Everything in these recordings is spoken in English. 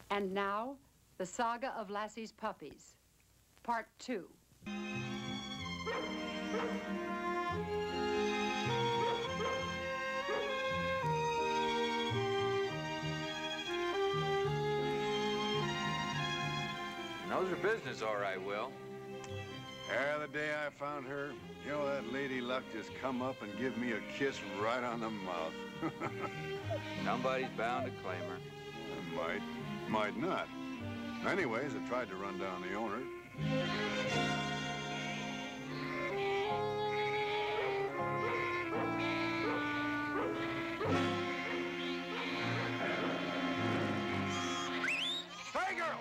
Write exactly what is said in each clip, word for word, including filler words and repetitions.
And now, the saga of Lassie's puppies, part two. Knows her business all right, Will. Yeah, the day I found her, you know, that lady luck just come up and give me a kiss right on the mouth. Somebody's bound to claim her. Might, might not. Anyways, I tried to run down the owner. Hey, girl!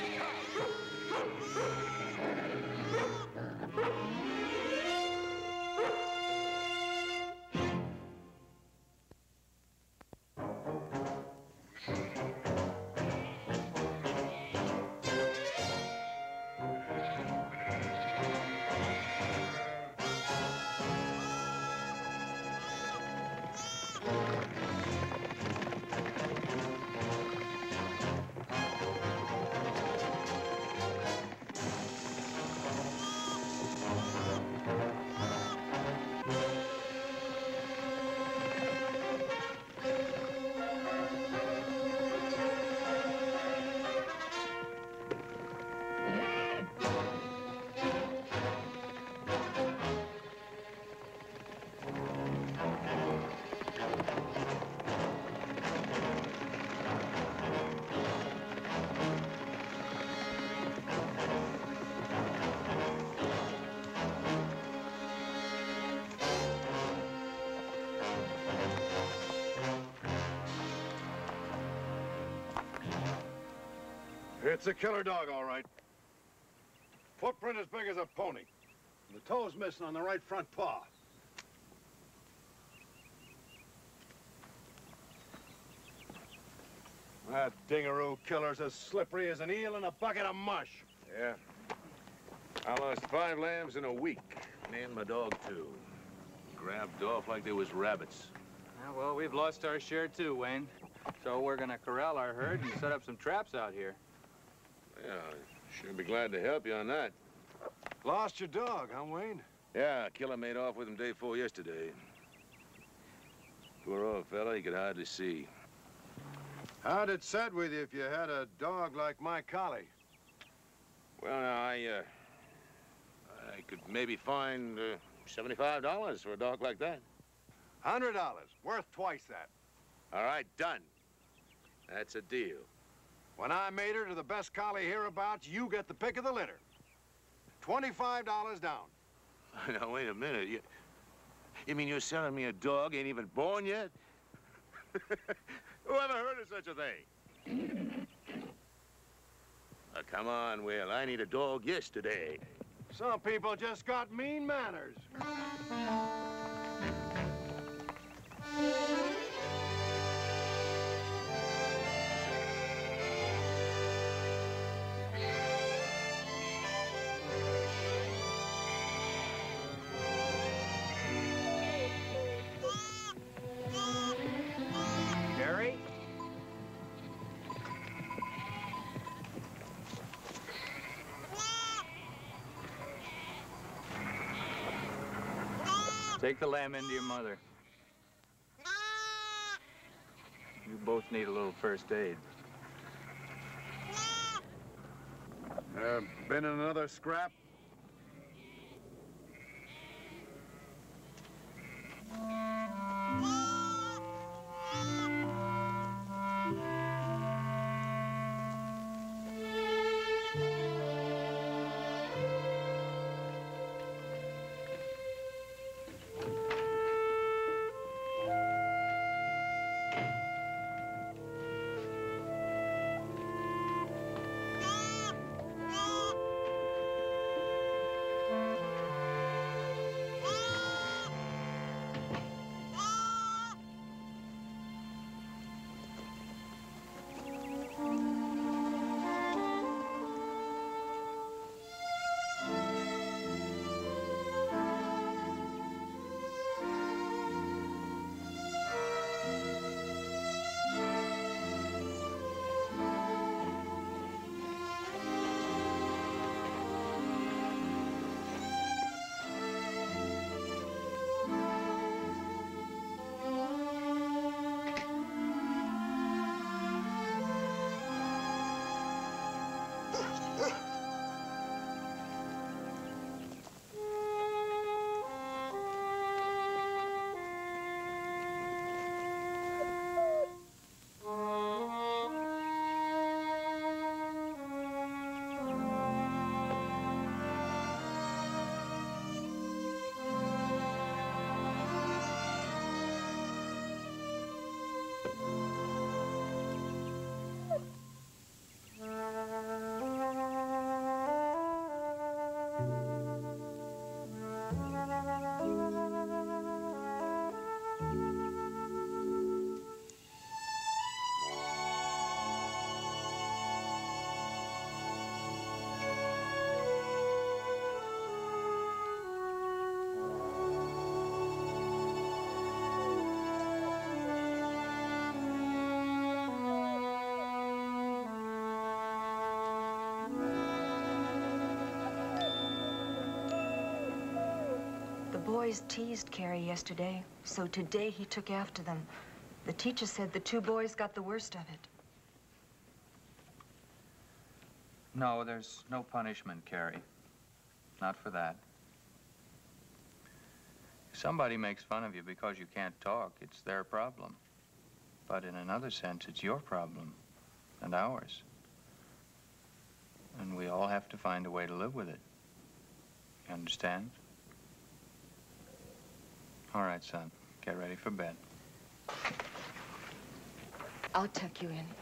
It's a killer dog, all right. Footprint as big as a pony. The toe's missing on the right front paw. That dingaroo killer's as slippery as an eel in a bucket of mush. Yeah. I lost five lambs in a week. Me and my dog, too. Grabbed off like they was rabbits. Yeah, well, we've lost our share, too, Wayne. So we're gonna corral our herd and set up some traps out here. Yeah, sure be glad to help you on that. Lost your dog, huh, Wayne? Yeah, killer made off with him day before yesterday. Poor old fella, he could hardly see. How'd it set with you if you had a dog like my collie? Well, now, I, uh, I could maybe find uh, seventy-five dollars for a dog like that. one hundred dollars, worth twice that. All right, done. That's a deal. When I made her to the best collie hereabouts, you get the pick of the litter. twenty-five dollars down. Now, wait a minute. You, you mean you're selling me a dog ain't even born yet? Who ever heard of such a thing? Oh, come on, Will. I need a dog yesterday. Some people just got mean manners. Gary? Take the lamb into your mother. You both need a little first aid. Uh, been in another scrap? boys teased Carrie yesterday, so today he took after them. The teacher said the two boys got the worst of it. No, there's no punishment, Carrie. Not for that. If somebody makes fun of you because you can't talk, it's their problem. But in another sense, it's your problem and ours. And we all have to find a way to live with it. You understand? All right, son. Get ready for bed. I'll tuck you in.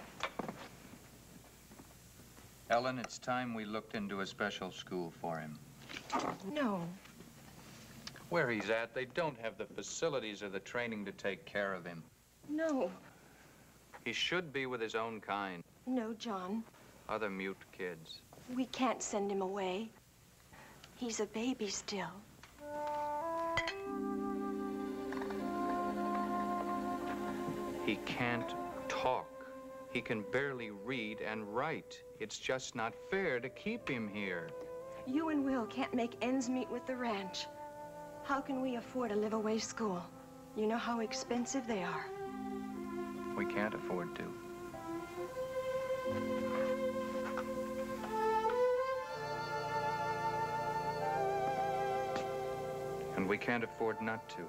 Ellen, it's time we looked into a special school for him. No. Where he's at, they don't have the facilities or the training to take care of him. No. He should be with his own kind. No, John. Other mute kids. We can't send him away. He's a baby still. He can't talk. He can barely read and write. It's just not fair to keep him here. You and Will can't make ends meet with the ranch. How can we afford a live-away school? You know how expensive they are. We can't afford to. And we can't afford not to.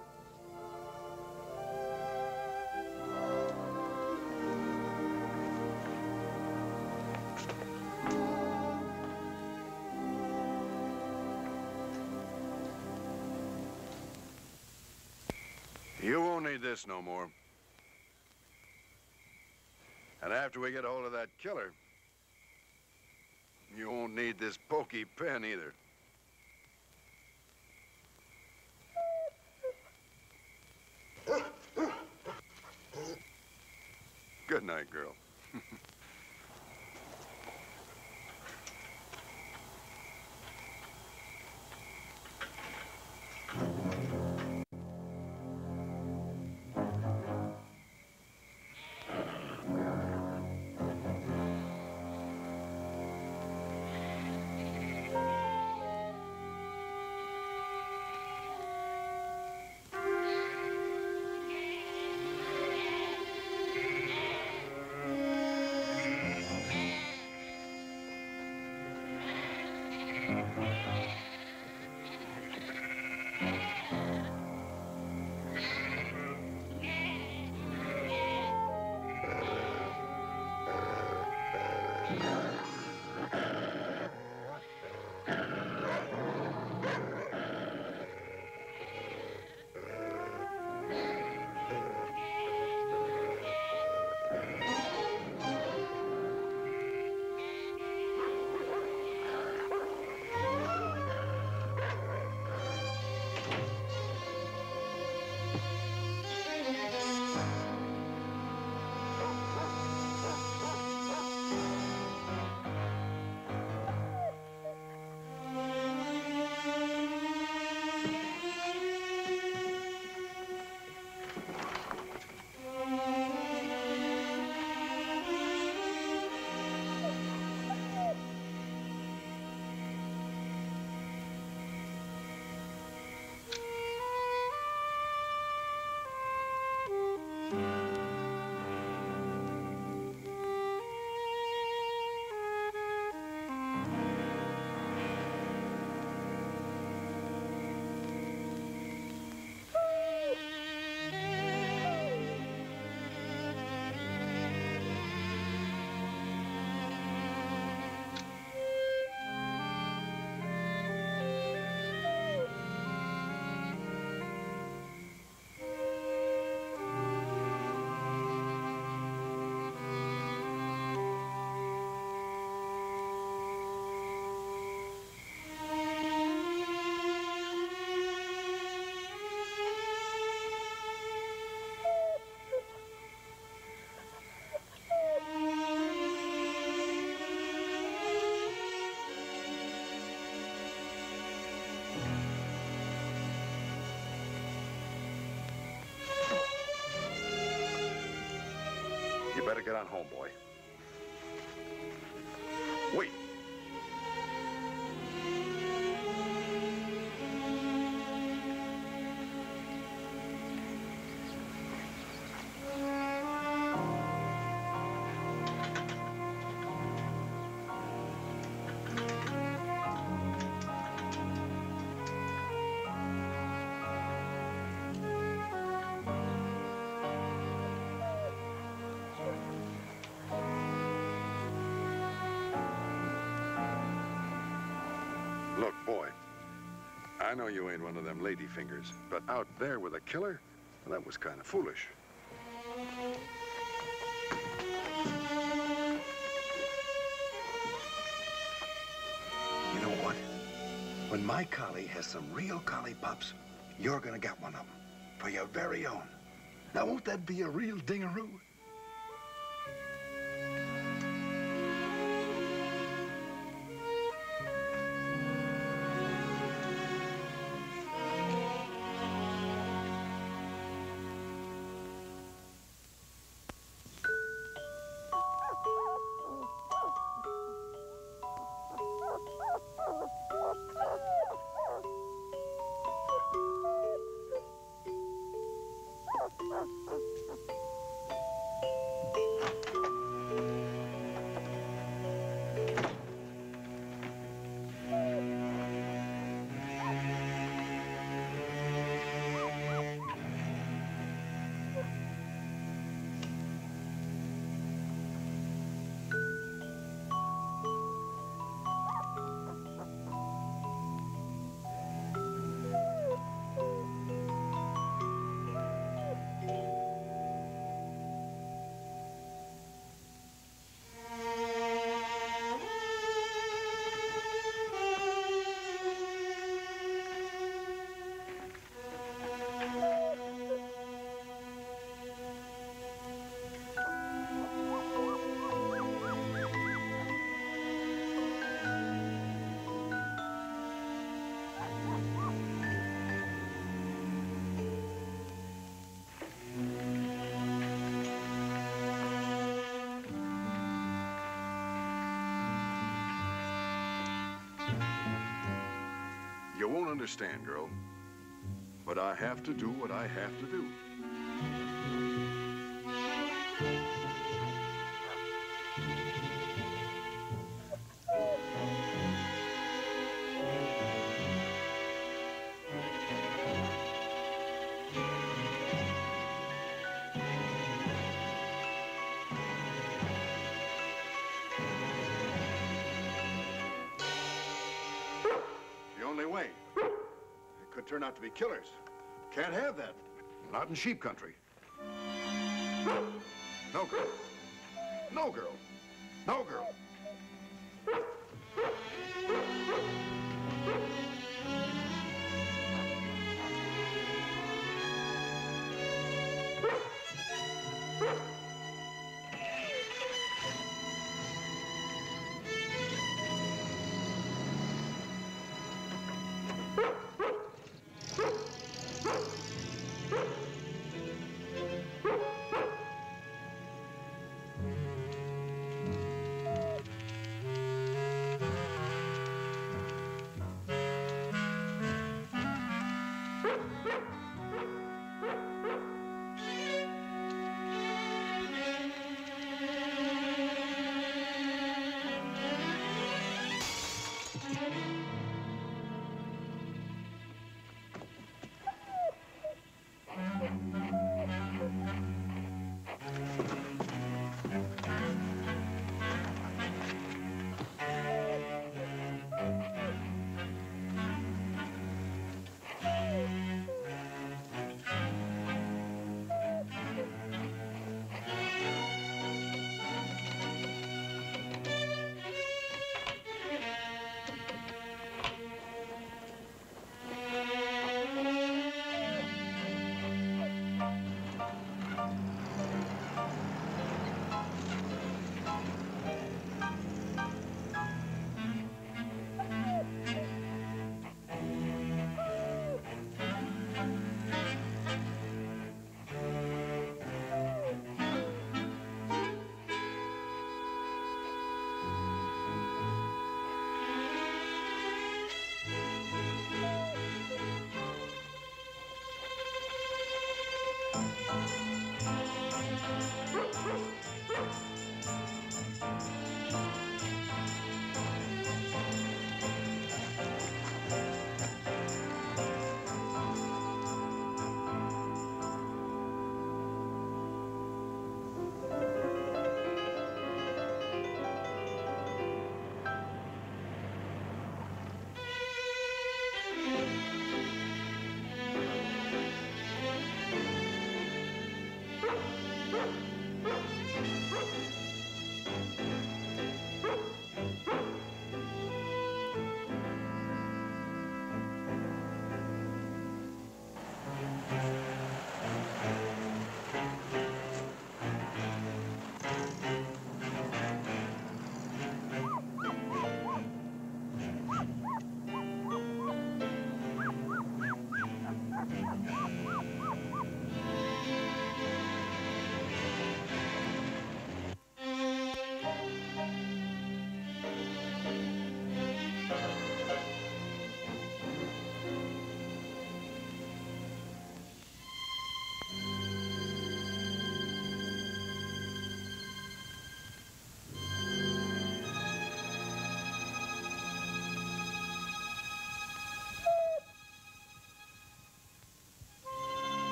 You won't need this no more. And after we get a hold of that killer, you won't need this pokey pen either. Good night, girl. You better get on home, boy. Wait. Boy, I know you ain't one of them lady fingers, but out there with a killer, well, that was kind of foolish. You know what? When my collie has some real collie pups, you're gonna get one of them for your very own. Now, won't that be a real dingaroo? You won't understand, girl, but I have to do what I have to do. The only way. It could turn out to be killers. Can't have that. Not in sheep country. No, girl. No, girl. No, girl.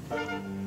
Thank you.